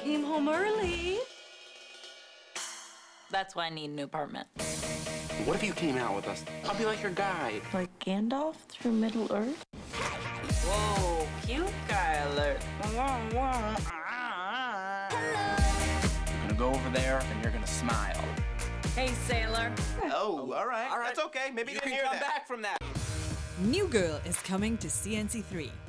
Came home early. That's why I need a new apartment. What if you came out with us? I'll be like your guide. Like Gandalf through Middle-earth? Whoa, cute guy alert. You're gonna go over there and you're gonna smile. Hey, sailor. Oh, all right. That's okay. Maybe you can come back from that. New Girl is coming to CNC3.